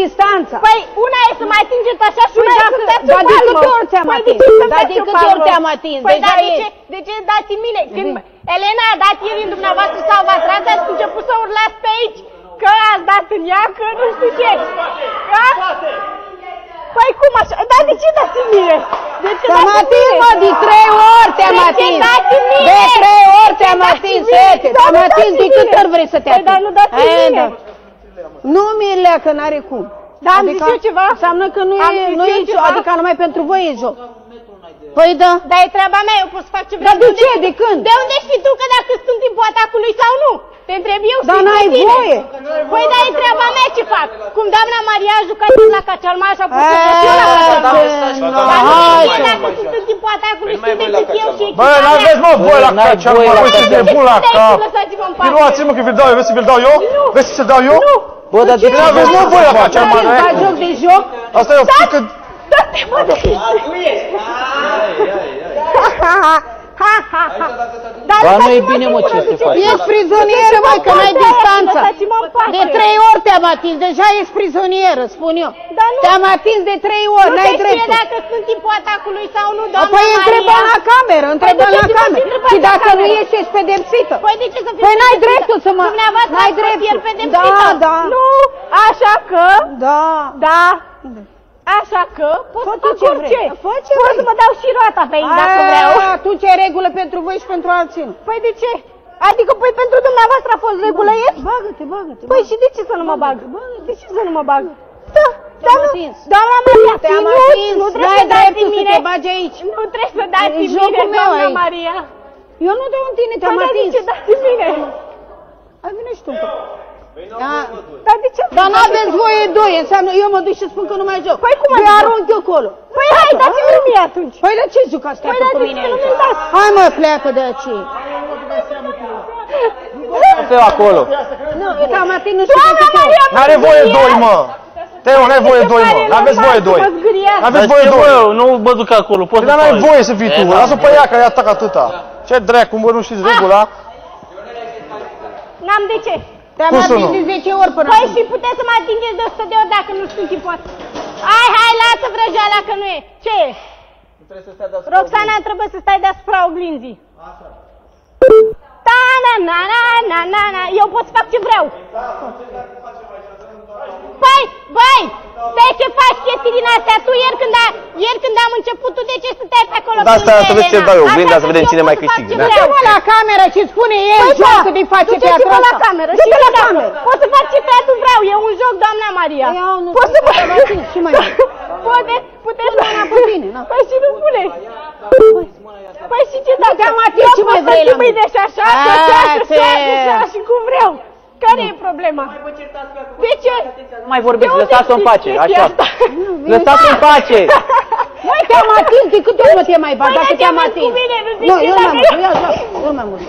distanța. Păi, una e să mă atingeți așa și una e să dați Dar de câte ori te-am atins? Dar de câte ori te-am atins? Păi, dar de ce dați în mine? Când Elena a dat ieri în dumneavoastră sau v-ați tras, ați început să urlați pe aici că ați dat în ea, că nu știu ce. Păi cum așa? Dar de ce dați în mine? Te-am atins, mă, de 3 ori te-am atins. De 3 ori te-am atins, fete. Te-am atins, de câte ori vrei să te atins? Păi, dar nu dați în mine. Nu mi leacă, n-are cum. Dar am zis eu ceva? Înseamnă că nu e joc, adică numai pentru voi e joc. Păi da. Dar e treaba mea, eu pot să fac ce vreau. Dar de ce? De când? De unde știi tu că dacă sunt în timpul atacului sau nu? Te întreb eu. Dar n-ai voie. Păi dar e treaba mea ce fac. Cum doamna Maria a jucat la Cacealma așa pot să fac eu la Cacealma. Dar nu știu dacă sunt în timpul atacului, știu decât eu și echipa mea. Bă, n-aveți mă voi la Cacealma, voi să de bun la cap. Luați-mă că vi-l dau eu, vezi să vi-l dau eu? Vezi să dau eu? Bă, dar de ce n-aveți mă voi la Cacealma? Faci joc de joc? Asta e o frică... Da-te mă de aici. Ba, nu e bine, mă, ce se face. Ești prizonieră, măi, că n-ai distanță. De 3 ori te-am atins, deja ești prizonieră, spun eu. Te-am atins de 3 ori, n-ai dreptul. Nu te știe dacă sunt în timpul atacului sau nu, doamna Păi Maria. întrebă la cameră, întrebă la cameră. Și dacă nu ești, ești pedepsită. Păi de ce să fiu Păi n-ai dreptul să mă... Dumneavoastră N-ai ați dreptul. fost ieri pedepsită. Da, da. Nu, așa că... Da. Da. Așa că pot să fac orice. Fă ce pot să mă dau și roata pe aici dacă vreau. Atunci e regulă pentru voi și pentru alții. Păi de ce? Adică păi pentru dumneavoastră a fost regulă ieri? Bagă-te, bagă-te. Păi și de ce să nu mă bag? De ce să nu mă bag? Da, te-am atins. Doamna Maria, te-am atins. Nu trebuie să dați în mine. Să te bagi aici. Nu trebuie să dați în mine, doamna Maria. Eu nu dau în tine, te-am atins. Păi de ce dați în mine? Hai, vine și tu. Dar de ce? Dar n-aveți voie doi, înseamnă eu mă duc și spun că nu mai joc. Păi cum eu arunc eu acolo. Păi hai, dați-mi mie atunci. Păi de ce jucați cu mine aici? Hai mă, pleacă de aici. Nu acolo. Nu, te-am atins, nu știu de câte ori. N-are voie doi, mă. Teo, n-ai voie doi, mă. N-aveți voie doi. N-aveți voie doi. Nu mă duc acolo, pot să fac. Dar n-ai voie să fii tu. Lasă-o pe ea, că i-a atacat atâta. Ce dracu, mă, nu știți regula? N-am de ce. Te-am atins de 10 ori până. Păi și puteți să mă atingeți de 100 de ori dacă nu știu ce poate. Hai, lasă vrăjeala că nu e. Ce e? Roxana, trebuie să stai deasupra oglinzii. Așa. Ta-na-na-na-na-na-na. Eu pot să fac ce vreau. Păi, băi, de ce faci chestii din astea? Tu ieri când am început, tu de ce stăteai pe acolo? Da, asta să vezi ce dau eu, oglinda, să vedem cine mai câștigă. Du-te-mă la cameră și spune el jocul de face teatru ăsta. Du-te-mă la cameră și la cameră. Pot să fac ce teatru vreau, e un joc, doamna Maria. Pot să fac și mai puteți mâna pe tine. Păi și nu puneți. Păi și ce dacă te-am atins ce mai vrei la mine? Și așa, și cum vreau. Care e problema? De ce? Nu mai vorbiți, lăsați-o în pace, așa. Lăsați-o în pace! Măi, te-am atins, de câte ori mă te mai bag, dacă te-am atins? Nu, eu n-am mult, eu n-am mult.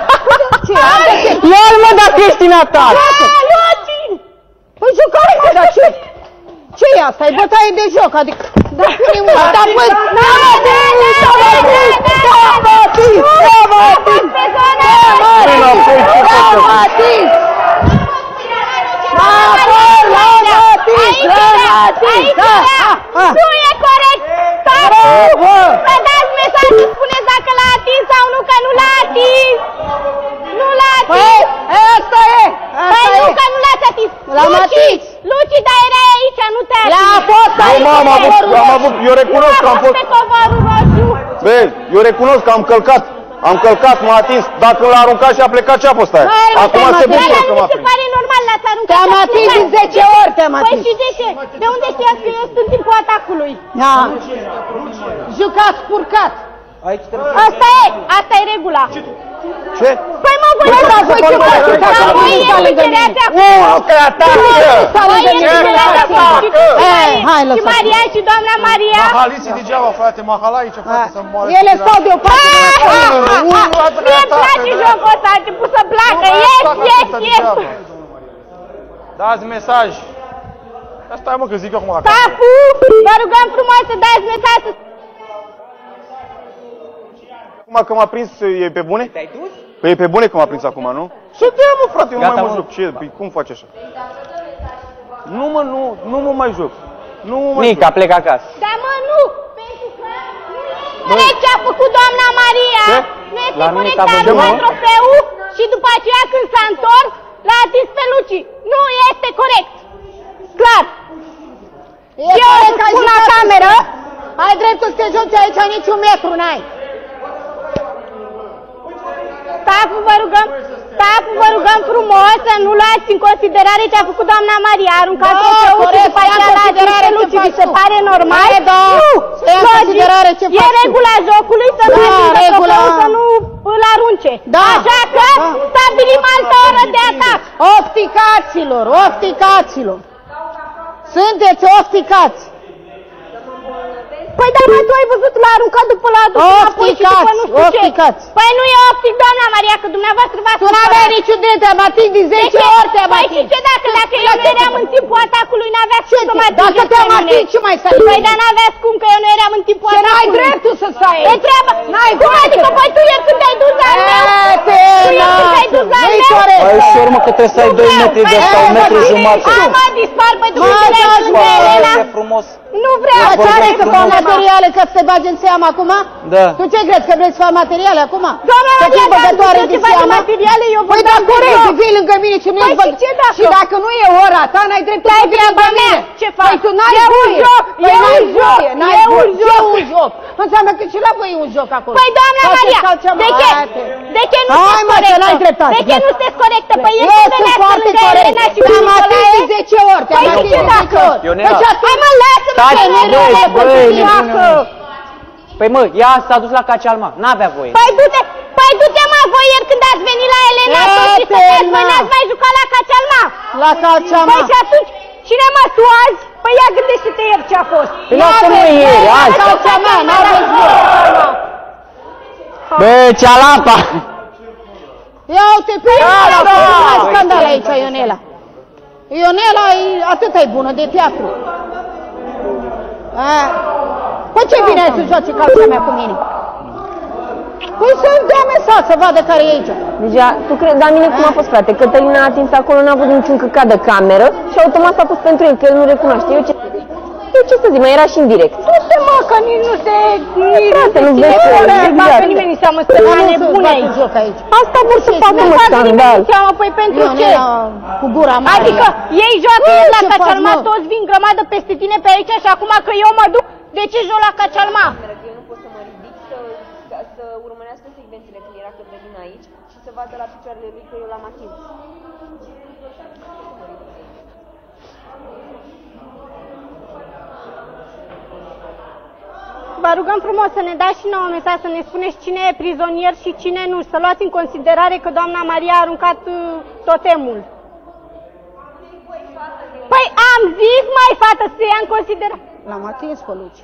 Ia-l mă dacă ești în atac! Păi jucare mă, dar ce? Ce e asta? E bătaie de joc, adică... Dar pune mâna, dar păi... Te-am atins! Nu e corect! Să dați mesaj să spuneți dacă l-a atins sau nu, că nu l-a atins! Nu l-a atins! Păi, asta e! Păi nu, că nu l-ați atins! L-am atins! Luci, dar erai aici, nu te-a atins! La fost aici! Am avut, eu recunosc că am fost... pe covorul roșu! Băi, eu recunosc că am călcat. Am călcat, m-a atins. Dacă l-a aruncat și a plecat, ce a fost aia? Acum se bucură că m-a prins. Mi se pare normal, l-ați aruncat. Te-am atins de 10 ori, te-am atins. Păi și de ce? De unde știați că eu sunt în timpul atacului? Da. Jucați purcat. Asta e regula. Ce? Păi mă, voi ce faceți? Dar voi ieșireați acum. Că atacă! Voi ieșireați acum. Și Maria și doamna Maria. Mahaliții degeaba, frate, mahala aici, frate, să moară. Ele stau de o parte. Mie-mi place jocul ăsta, a început să placă. Yes! Dați mesaj. Stai mă, că zic eu acum acasă. Papu, vă rugăm frumos să dați mesaj. Acum că m-a prins, e pe bune? Te-ai dus? Păi e pe bune că m-a prins acum, nu? Și de mă, frate, eu nu mai mă joc. Ce? Păi cum faci așa? Nu mă mai joc. Nu mă mai Nica, joc. plec acasă. Da, mă, nu! Pentru că nu este corect ce a făcut doamna Maria. Ce? Nu este La corect Nica să vă arunca dă, trofeul și după aceea când s-a întors, l-a atins pe Luci. Nu este corect. Clar. Eu spun la cameră. Ai dreptul să te joci aici, niciun metru n-ai. Stafu, vă rugăm frumos să nu luați în considerare ce a făcut doamna Maria. A aruncat trofeul și după aceea l-a atins pe Luci. Vi se pare normal? Da, Nu! Logic. E regula jocului să nu atingă trofeul, să nu îl arunce. Da. Așa că stabilim altă oră de atac. Ofticaților. Sunteți ofticați. Păi da, mă, tu ai văzut, l-a aruncat după l-a adus înapoi și după nu știu ce. Păi nu e optic, doamna Maria, că dumneavoastră v-ați Tu n-aveai niciun drept, te-am atins de 10 ori, te-am Păi atins. și ce dacă eu nu eram în timpul atacului, n-aveați cum să mă atingeți? Dacă te-am atins, ce mai stai? Păi dar n-aveați cum, că eu nu eram în timpul atacului. N-ai dreptul să stai aici. E treaba. N-ai Cum adică, păi tu ieri când te-ai dus la al meu? Tu ieri când te-ai dus la al meu? Mai ușor, mă, că trebuie să ai 2 metri de ăsta, 1 metru jumate. Mă, dispar, păi tu înțelegi, Elena? E frumos. Nu vreau. Ce are să fac materiale ca să te bagi în seamă acum? Da. Tu ce crezi, că vrei să faci materiale acum? Doamna Să fii Maria, băgătoare din seamă? materiale, eu vă Păi da, corect, să fii lângă mine și nu Păi și ce dacă? Și dacă nu e ora ta, n-ai dreptul să fii lângă mine. Ce fac? Păi tu n-ai voie. E un joc, E un joc. Înseamnă că și la voi e un joc acolo. Păi doamna Maria, de ce nu sunteți corectă? De ce nu sunteți corectă? Păi eu sunt foarte corect. Te-am atins de 10 ori, te-am atins de 10 ori. Ionela. Hai mă, lasă-mă, Păi mă, ea s-a dus la Cacealma, n-avea voie. Păi du-te mă, voi ieri când ați venit la Elena și sunteți, voi n-ați mai jucat la Cacealma. La Cacealma. Păi și atunci, cine mă, tu azi? Păi ia gândește-te ieri ce a fost. Păi lasă-mă ieri, azi. Cacealma, n-aveți voie. Bă, cealapa. Ia uite, pe Ionela, nu mai scandal aici, Ionela. Ionela e atât e bună de teatru. Păi ce bine ai să joci calța mea cu mine? Păi să-mi dea mesaj să vadă care e aici. Deci, tu crezi, dar mine cum a fost, frate? Cătălina a atins acolo, n-a avut niciun căcat de cameră și automat s-a pus pentru el, că el nu recunoaște. Eu ce să zic, mai era și în direct. Nu se mă, că nici nu se... Frate, nu vezi că exact. Nimeni nu seamă să la nebune aici. Asta vor să facă, mă, scandal. Păi pentru ce? Cu gura mare. Adică ei joacă la Cacealma, toți vin grămadă peste tine pe aici și acum că eu mă duc, de ce joc la Cacealma? Eu nu pot să mă ridic să urmărească secvențele când era Cătălin aici și să vadă la picioarele lui că eu l-am atins. Vă rugăm frumos să ne dați și nouă mesaj, să ne spuneți cine e prizonier și cine nu, să luați în considerare că doamna Maria a aruncat totemul. Păi am zis, mai fată, să ia în considerare. L-am atins pe Luci.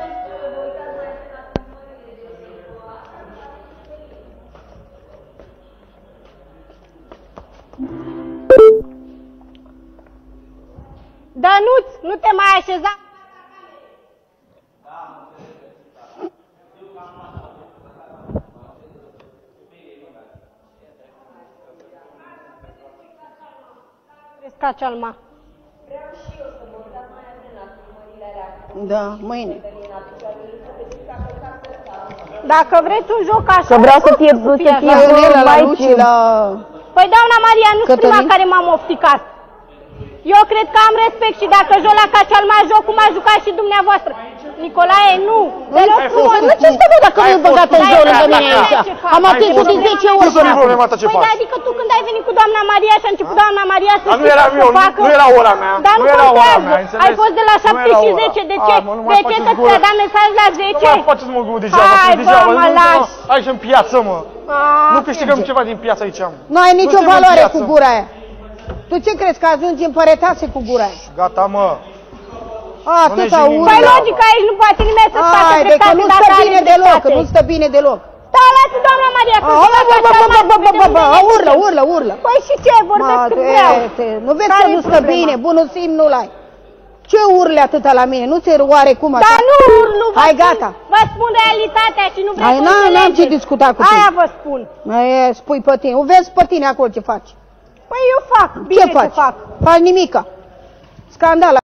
Dănuț, nu te mai așeza. Cacealma. Da, mâine. Dacă vreți un joc așa... Că vreau să fie Ionela la Luci, la... Păi doamna Maria, nu-s prima care m-am ofticat. Eu cred că am respect și dacă joc la Cacealma, joc cum a jucat și dumneavoastră. Nicolae, nu. Deloc frumos. Nu ce stă, bă, dacă nu e băgat în jur lângă mine aici? Am atins de 10 ori. Ce problema ta ce Păi faci? da, adică tu când ai venit cu doamna Maria și a început doamna Maria să nu era eu, nu era ora mea. Dar nu era ora contează. mea, înțelegi? Ai fost de la 7 și 10, de ce? De ce că ți-a dat mesaj la 10? Nu mai faceți mă gură degeaba, Hai, degeaba. bă, mă lași. Aici în piață, mă. Nu câștigăm ceva din piață aici, mă. Nu ai nicio valoare cu gura aia. Tu ce crezi, că ajungi în păretase cu gura aia? Gata, mă. Atâta urlă. Păi logic, aici nu poate nimeni să-ți facă Haide, că nu stă bine deloc, nu stă bine deloc. Da, lasă doamna Maria, că urlă. Păi și ce, vorbesc când vreau. Nu vezi că nu stă bine, bunul simț nu-l ai. Ce urle atâta la mine? Nu ți-e oarecum așa? Dar nu urlu, hai, gata. Vă spun realitatea și nu vreți să înțelegeți. N-am ce discuta cu tine. Aia vă spun. Spui pe tine, o vezi pe tine acolo ce faci. Păi eu fac, bine ce fac. Faci nimica. Scandal.